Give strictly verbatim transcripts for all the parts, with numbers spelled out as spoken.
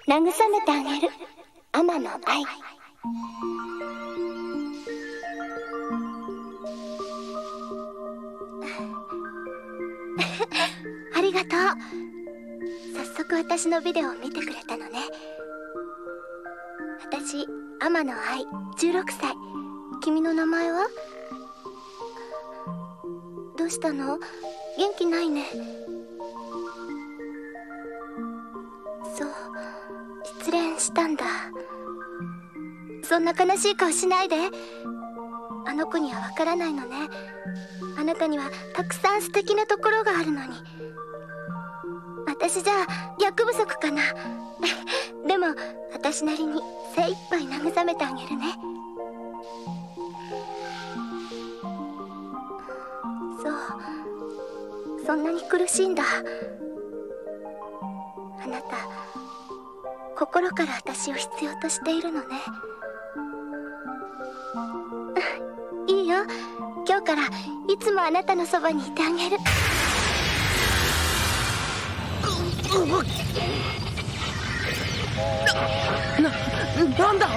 慰めてあげる天の愛。ありがとう。早速私のビデオを見てくれたのね。私、天の愛、じゅうろくさい。君の名前は？どうしたの？元気ないね。そう、失恋したんだ。そんな悲しい顔しないで。あの子にはわからないのね。あなたにはたくさん素敵なところがあるのに。私じゃあ役不足かな。でも私なりに精一杯慰めてあげるね。そう、そんなに苦しいんだ。あなた、心から私を必要としているのね。いいよ、今日からいつもあなたのそばにいてあげる。 な、なんだ？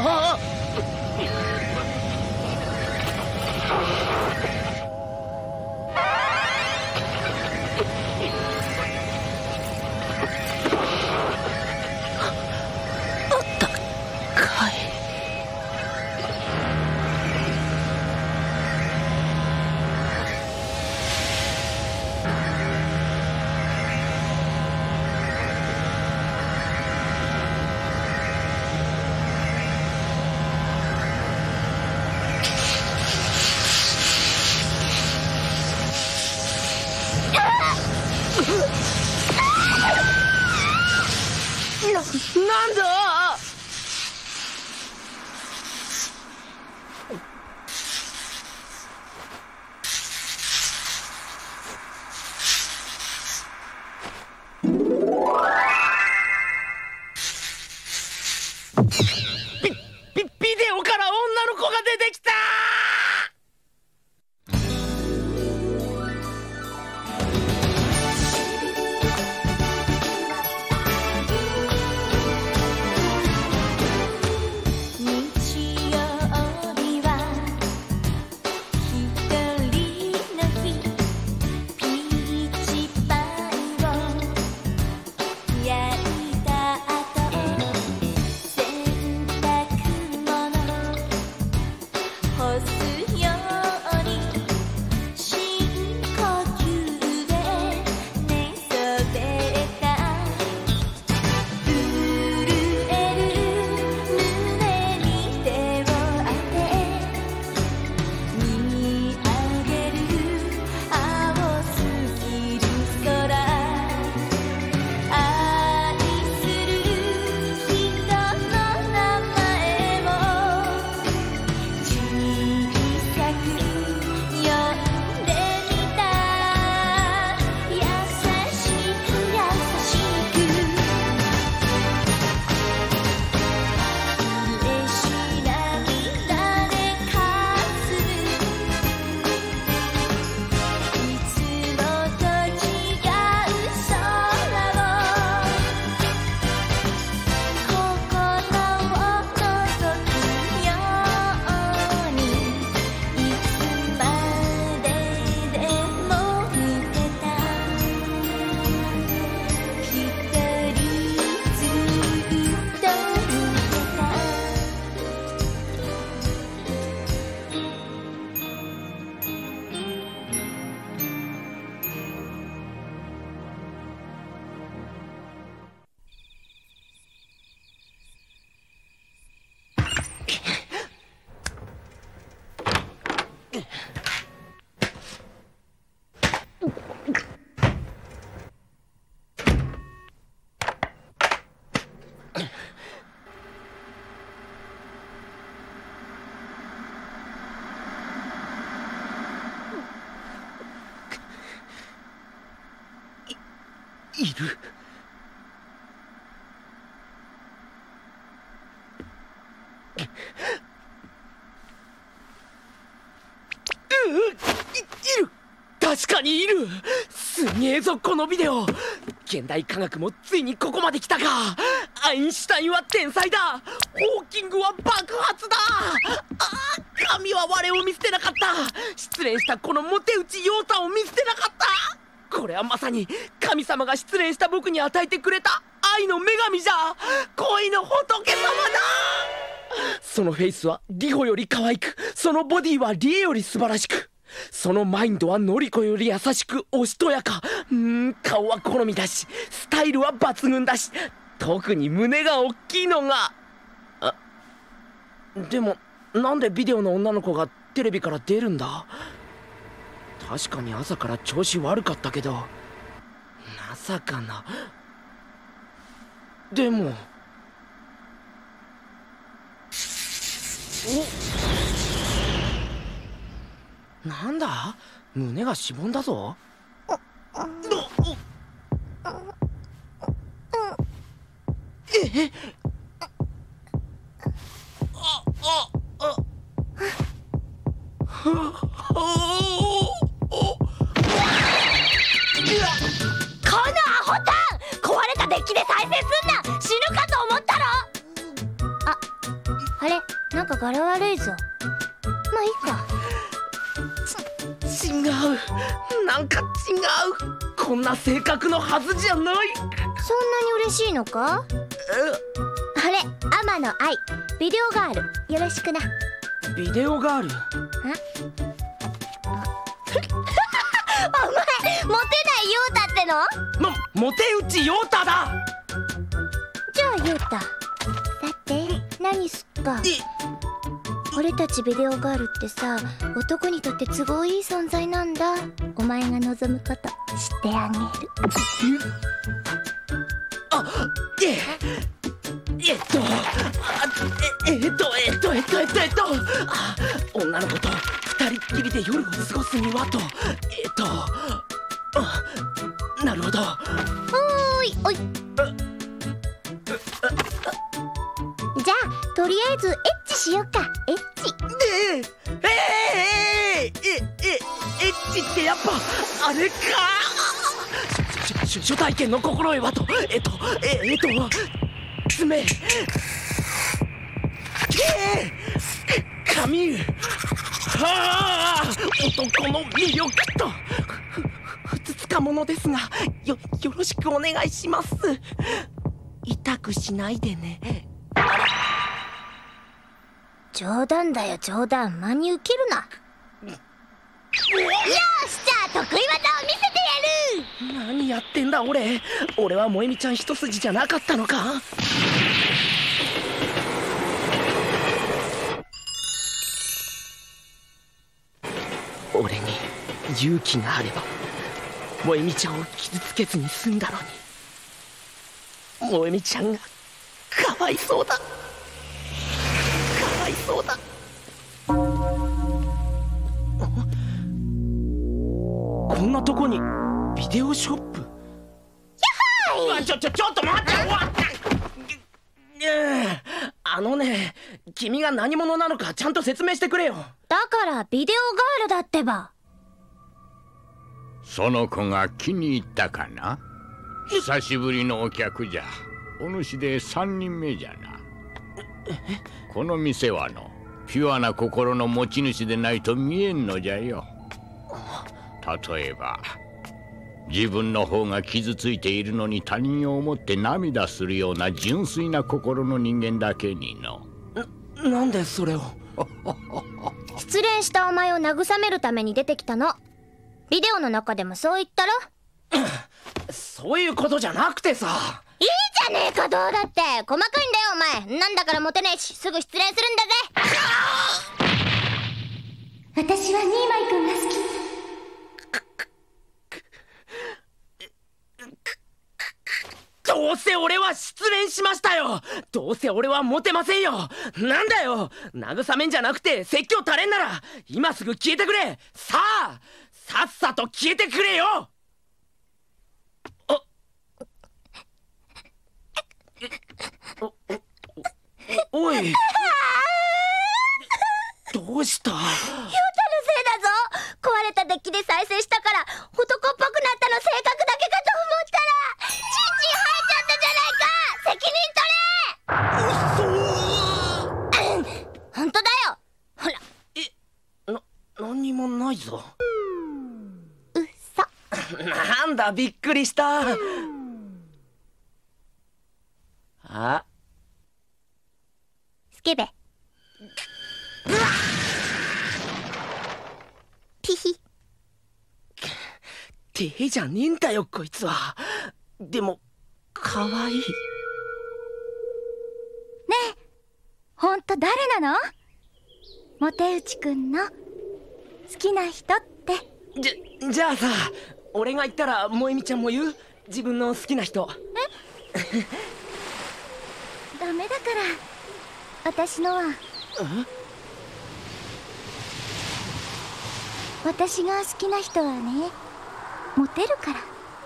あったかい。な、なんだ？ビ、ビ、ビデオから女の子が出てきた！いる。いる。確かにいる。すげえぞこのビデオ。現代科学もついにここまで来たか。 アインシュタインは天才だ。ホーキングは爆発だ。ああ、神は我を見捨てなかった。失恋したこのモテ内ヨータを見捨てなかった。これはまさに神様が失恋した僕に与えてくれた愛の女神じゃ。恋の仏様だ。そのフェイスはリホより可愛く、そのボディはリエより素晴らしく、そのマインドはノリコより優しくおしとやか。うーん、顔は好みだし、スタイルは抜群だし、特に胸が大きいのが。あ、でもなんでビデオの女の子がテレビから出るんだ。確かに朝から調子悪かったけど、まさかな。でもお、なんだ、胸がしぼんだぞ。えっ、あああこのアホタン、壊れたデッキで再生すんな。死ぬかと思ったろ。あ、あれ、なんか柄悪いぞ。まあいいか。 ち違う、なんか違う。こんな性格のはずじゃない。 そんなに嬉しいのか。あれ、天野愛、ビデオガール、よろしくな。 ビデオガール。 んお前、モテないヨータっての？ も、モテ内ヨータだ。 じゃあヨータ、さて何すっか。俺たちビデオガールってさ、男にとって都合いい存在なんだ。お前が望むことしてあげる。 あ、ええっとあええっとえっとえっとえっとえっとあ、女の子と二人っきりで夜を過ごすにはと。えっとあ、なるほど。 おーい、おい。じゃあとりあえずエッチしよっか。エッチえええええええエッチってやっぱあれか。初初体験の心得はと。えっとええっと爪、ええ髪、はあ、男の魅力と。ふつつかものですが、よよろしくお願いします。痛くしないでね。 冗談だよ冗談、真に受けるな。よし、じゃあ得意技を見せてやる。 何やってんだ俺。俺は萌実ちゃん一筋じゃなかったのか。俺に勇気があれば萌実ちゃんを傷つけずに済んだのに。萌実ちゃんがかわいそうだ、かわいそうだ。こんなとこにビデオショップ。やっはーい。ちょちょちょっと待って。あのね、君が何者なのかちゃんと説明してくれよ。 だからビデオガールだってば。 その子が気に入ったかな。久しぶりのお客じゃ。お主で三人目じゃな。この店はのピュアな心の持ち主でないと見えんのじゃよ。例えば自分の方が傷ついているのに他人を思って涙するような純粋な心の人間だけにの。 な、なんでそれを。 失恋したお前を慰めるために出てきたの。ビデオの中でもそう言ったろ。 そういうことじゃなくてさ。 いいじゃねえか、どうだって細かいんだよお前。なんだからモテねえし、すぐ失恋するんだぜ。私はニーマイ君が好き。 どうせ俺は失恋しましたよ。どうせ俺はモテませんよ。なんだよ、慰めんじゃなくて説教垂れんなら今すぐ消えてくれ。さあ、さっさと消えてくれよ。おおおいどうした。ヨタのせいだぞ。壊れたデッキで再生したから男っぽくなったの性格だけかと思ったらチンチン生えちゃったじゃないか。責任取れ。 なんだ、びっくりした。あ、 スケベ。ピヒ。 手じゃねえんだよこいつは。でもかわいい。ねえ、ほんと誰なの？モテウチくんの好きな人って。 じゃ、じゃあさ、俺が言ったら萌実ちゃんも言う？自分の好きな人。 えダメだから、私のは。私が好きな人はね、モテるから。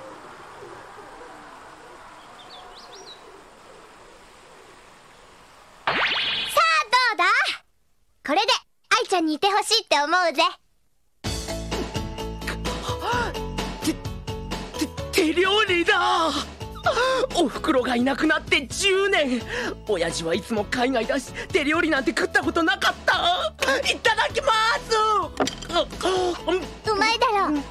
さあどうだ？これで愛ちゃんにいてほしいって思うぜ。 手料理だ。おふくろがいなくなってじゅうねん。親父はいつも海外だし、手料理なんて食ったことなかった。いただきます。 うまいだろ。うまっ。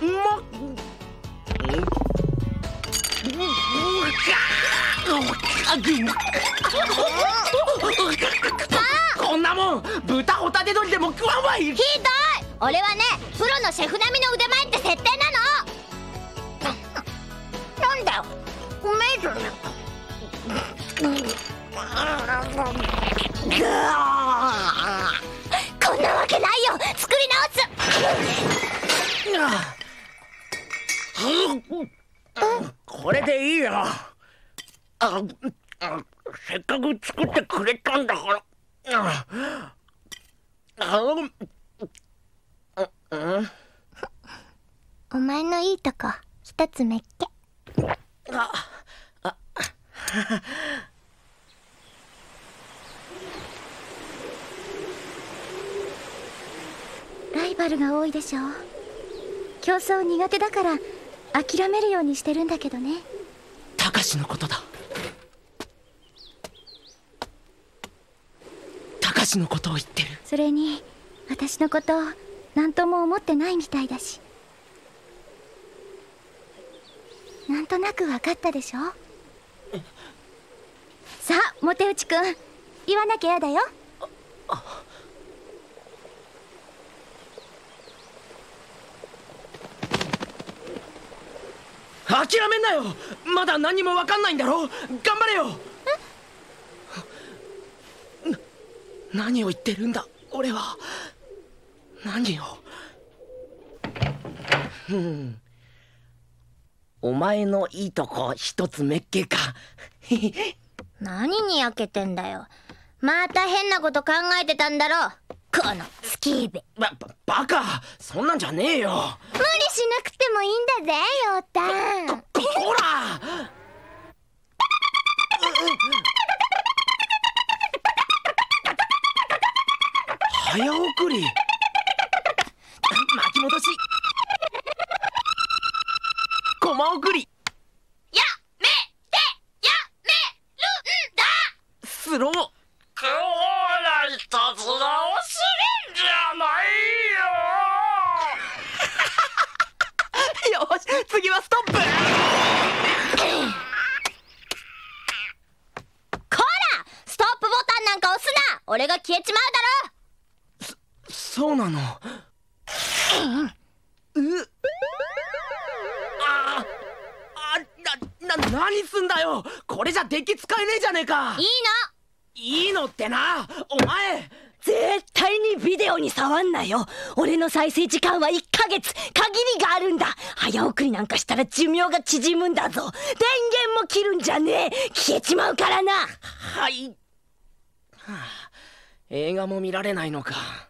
こんなもん豚ホタテ鶏でも食わんわい。ひどい。 俺はね、プロのシェフ並みの腕前って設定なの。なんだよ、うめえじゃねえか。こんなわけないよ。作り直す。これでいいよ。ああ、せっかく作ってくれたんだから。ああ、うん、 お前のいいとこ一つめっけ。 ああライバルが多いでしょ。競争苦手だから諦めるようにしてるんだけどね。 たかしのことだ。たかしのことを言ってる。 それに私のこと何とも思ってないみたいだし。なんとなく分かったでしょ。さあモテウチくん、言わなきゃやだよ。 諦めんなよ。まだ何も分かんないんだろ。頑張れよ。な何を言ってるんだ俺は。何を。ふん、お前のいいとこ一つめっけか。 何にやけてんだよ。また変なこと考えてたんだろ、このスキーベ。 ば、ば、バカ、そんなんじゃねえよ。 無理しなくてもいいんだぜ、ヨータン。 こ、こ、こら早送り。巻き戻し。コマ送り。 やめてやめるんだ。 スロー。 今日は一つ直するんじゃないよ。 よし、次はストップ。こら、ストップボタンなんか押すな。俺が消えちまうだろ。 そ、そうなの。う、うああ、な、な、何すんだよ。これじゃデッキ使えねえじゃねえか。 いいの。 いいのってな、お前。 絶対にビデオに触んなよ。俺の再生時間はいっかげつ、限りがあるんだ。早送りなんかしたら寿命が縮むんだぞ。電源も切るんじゃねえ。消えちまうからな。 はい、はあ、映画も見られないのか。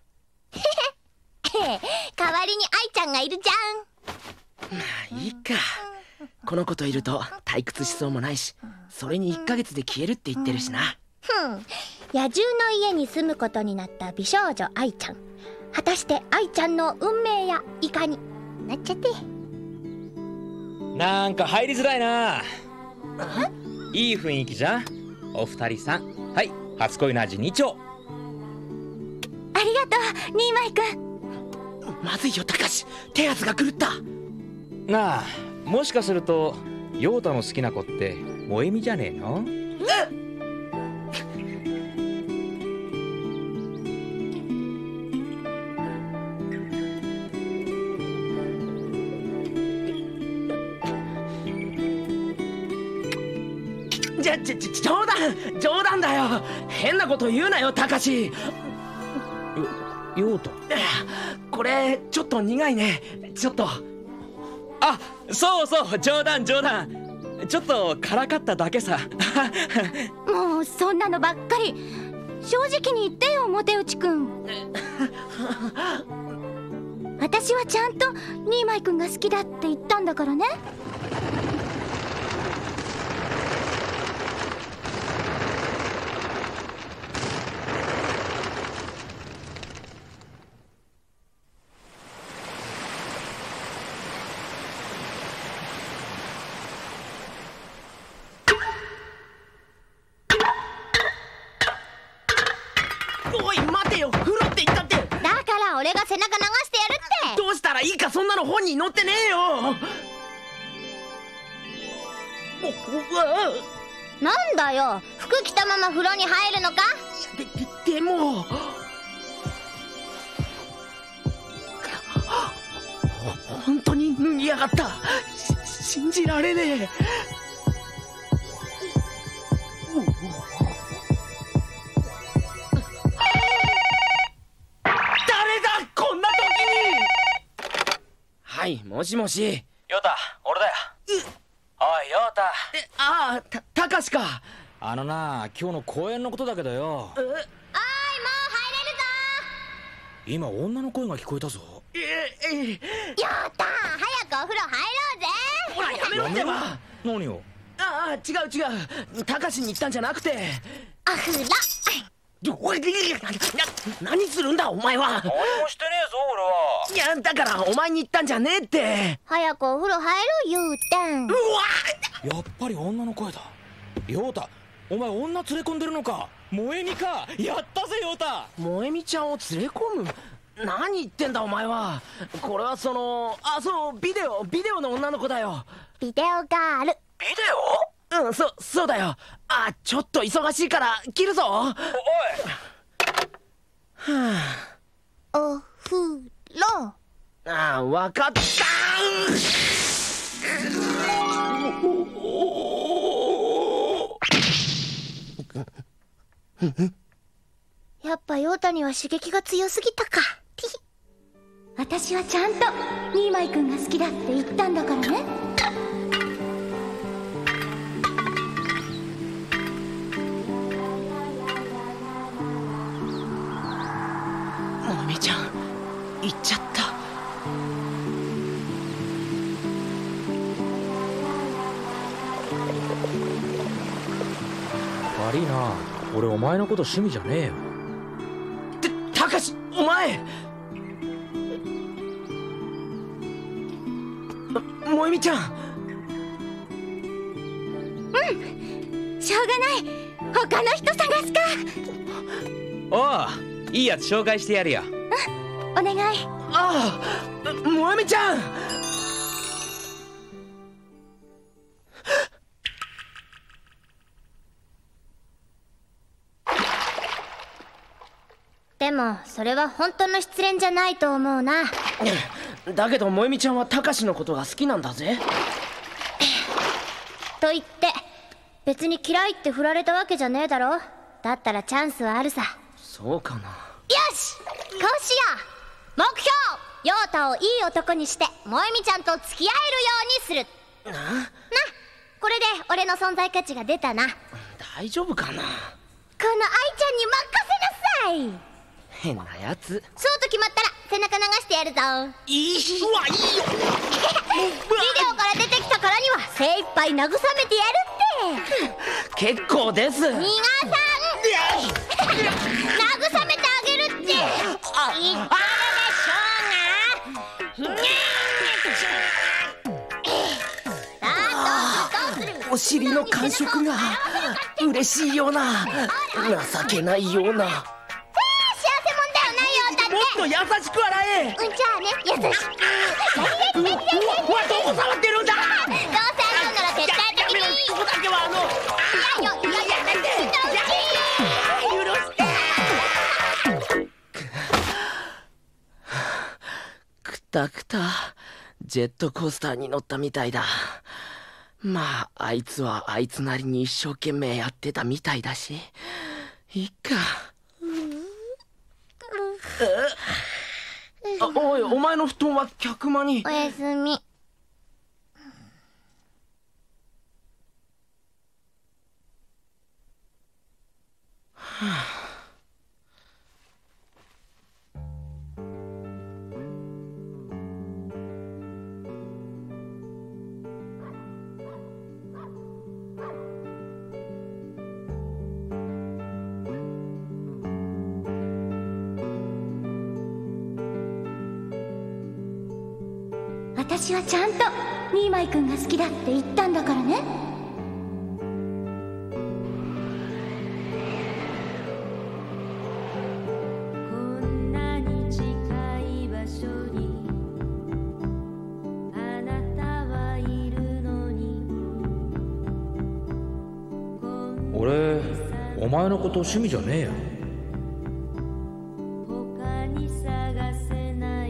代わりに愛ちゃんがいるじゃん。 まあいいか。この子といると退屈しそうもないし、それにいっかげつで消えるって言ってるしな。 ふん、野獣の家に住むことになった美少女愛ちゃん。果たして愛ちゃんの運命やいかに。なっちゃって。 なんか入りづらいな。いい雰囲気じゃん。お二人さん、はい、初恋の味に丁。 ありがとう、ニーマイくん。 まずいよ、たかし。手はずが狂った。 なあ、 もしかすると陽太の好きな子って萌実じゃねえの？ じゃ、じゃ、じ冗談冗談だよ。変なこと言うなよ、たかし。 陽太、 これちょっと苦いね。ちょっと。 あ、そうそう、冗談冗談。ちょっとからかっただけさ。 もうそんなのばっかり。正直に言ってよ、モテウチくん。私はちゃんとニーマイくんが好きだって言ったんだからね。 おい待てよ、風呂って言ったって。 だから俺が背中流してやるって。 どうしたらいいか、そんなの本に載ってねえよ。おうわなんだよ、服着たまま風呂に入るのか。 ででも本当に脱ぎやがった。し信じられねえ。はい、もしもし。 陽太、俺だよ。おい陽太。 え、ああ、た、たかしか。 あのな、今日の公演のことだけどよ。 おーい、もう入れるぞ。 今女の声が聞こえたぞ。 ええやったー、早くお風呂入ろうぜ。 ほらやめろってば。 何を？ ああ、違う違う、たかしに言ったんじゃなくて。 お風呂。 おい、な何するんだお前は。 何もしてねえぞ俺は。 いや、だからお前に言ったんじゃねえって。 早くお風呂入ろう、ゆうたん。 うわやっぱり女の声だ。陽太、お前女連れ込んでるのか。萌実か。やったぜ陽太。 萌実ちゃんを連れ込む。何言ってんだお前は。これはその、あ、そうビデオビデオの女の子だよ。 ビデオガール。 ビデうん、そそうだよ。あ、ちょっと忙しいから切るぞ。 オ？おい。 はお風呂。 あ、ああ、わかったやっぱ陽太には刺激が強すぎたか。私はちゃんとニーマイくんが好きだって言ったんだからね。 もみちゃん行っちゃった。 悪いな、俺お前のこと趣味じゃねえよ。 たたかし、お前。もえみちゃん。 うん、しょうがない。他の人探すか。 おう、いいやつ紹介してやるよ。 お願い。 ああ、もえみちゃん。 でもそれは本当の失恋じゃないと思うな。 だけど萌実ちゃんはたかしのことが好きなんだぜ。 と言って別に嫌いって振られたわけじゃねえだろ。だったらチャンスはあるさ。 そうかな。 よし、こうしよう。目標、陽太をいい男にして萌実ちゃんと付き合えるようにするな。な、これで俺の存在価値が出たな。 大丈夫かな。 この愛ちゃんに任せなさい。 変なやつ。 そうと決まったら背中流してやるぞ。 いいうわ、いいよ。 ビデオから出てきたからには精一杯慰めてやるって。 結構です。 皆さん慰めてあげるって言ったでしょうが。さあ、どうするどうする。 お尻の感触が嬉しいような、情けないような。もっと優しく笑え。 うん、じゃあね、優しく。 うわ、どこ触ってるんだ。 ジェットコースターに乗ったみたいだ。まああいつはあいつなりに一生懸命やってたみたいだし、いいか。あ、おい、お前の布団は客間に。 おやすみ。 はあ、 私はちゃんとニーマイ君が好きだって言ったんだからね。 こんなに近い場所にあなたはいるのに。 俺お前のこと趣味じゃねえよ。 他に探せない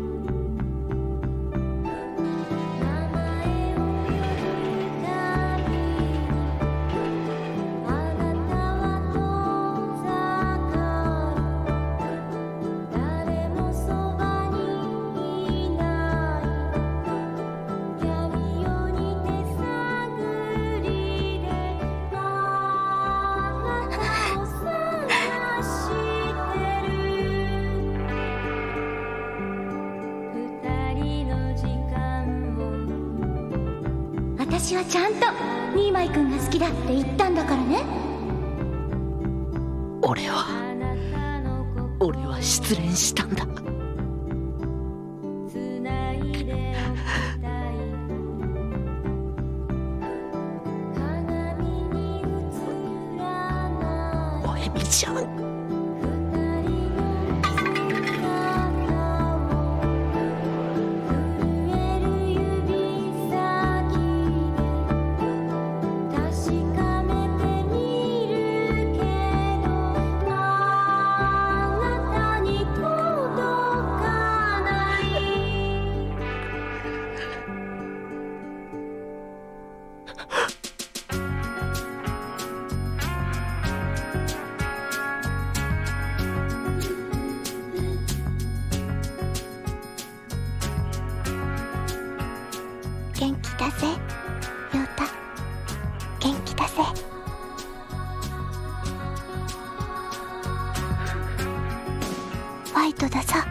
名前を呼ぶたびにあなたは遠ざかる。誰もそばにいない闇夜に手探りであなたを探してる。二人の時間を私はちゃんとニーマイ君が好きだって言ったんだからね。 俺はあなたの心俺は失恋したんだ。 つないでおきたい。鏡に映らないおえみちゃん、 二人の姿を震える指先で確かめてみるけどあなたに届かない。 元気だぜヨウタ、元気だぜ。ファイトださ。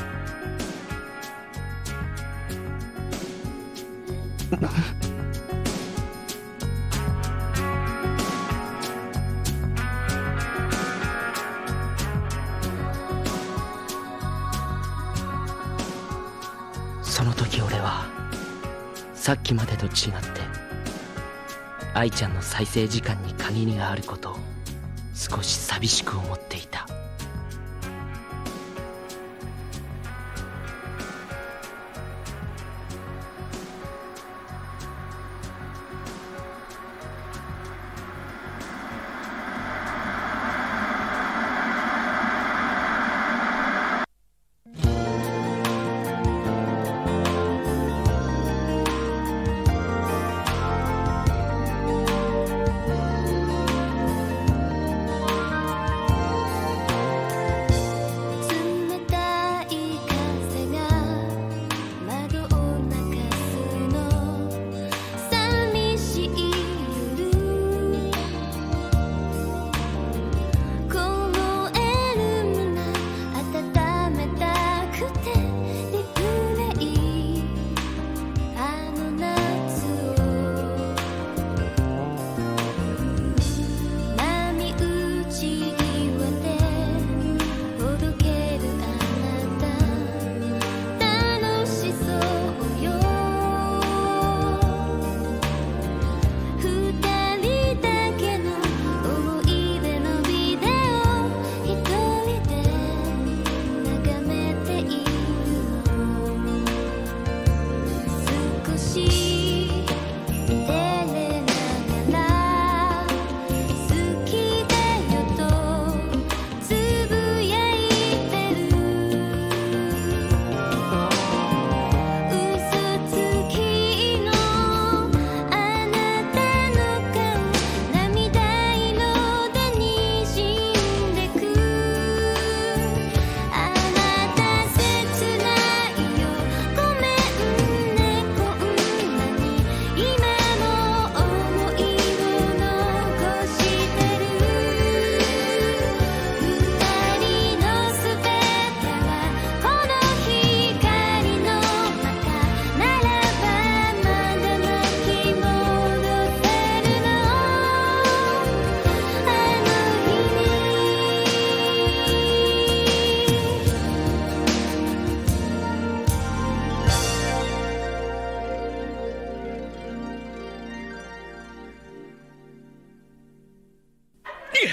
その時俺はさっきまでと違って愛ちゃんの再生時間に限りがあることを少し寂しく思っていた。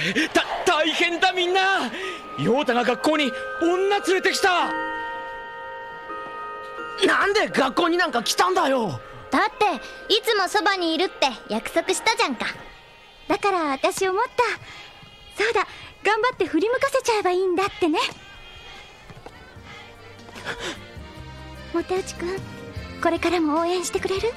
た大変だみんな。ヨータが学校に女連れてきた。 なんで学校になんか来たんだよ。 だっていつもそばにいるって約束したじゃんか。だから私思った。そうだ、頑張って振り向かせちゃえばいいんだってね。モテウチくん、これからも応援してくれる？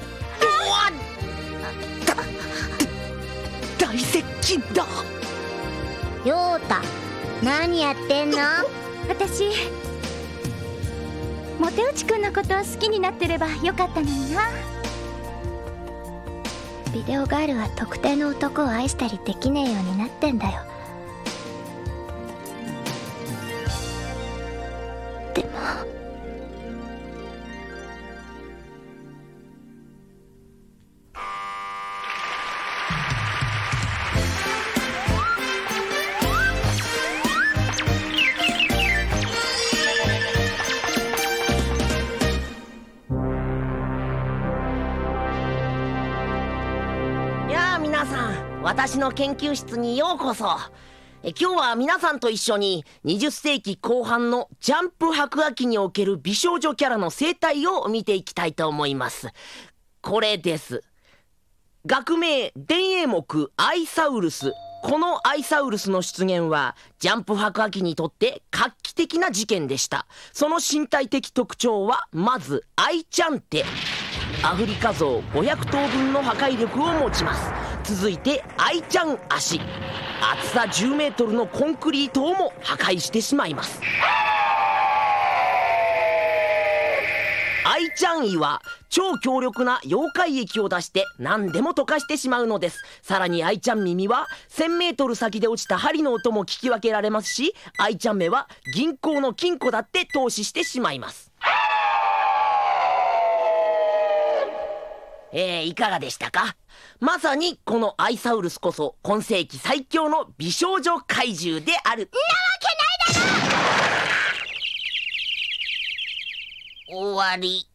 大接近だ。 ヨータ、何やってんの？私モテウチくんのことを好きになってればよかったのにな。ビデオガールは特定の男を愛したりできねえようになってんだよ。でもやあ皆さん、私の研究室にようこそ。え今日は皆さんと一緒ににじゅっせいきこう半のジャンプ白亜紀における美少女キャラの生態を見ていきたいと思います。これです。学名電影目アイサウルス。このアイサウルスの出現はジャンプ白亜紀にとって画期的な事件でした。その身体的特徴はまずアイちゃん手。アフリカゾウごひゃくとうぶんの破壊力を持ちます。続いてアイちゃん足。厚さじゅうメートルのコンクリートをも破壊してしまいます。アイちゃん胃は超強力な溶解液を出して何でも溶かしてしまうのです。さらにアイちゃん耳はせんメートル先で落ちた針の音も聞き分けられますし、アイちゃん目は銀行の金庫だって投資してしまいます。えー、いかがでしたか？まさにこのアイサウルスこそ今世紀最強の美少女怪獣である。なわけないだろ。終わり。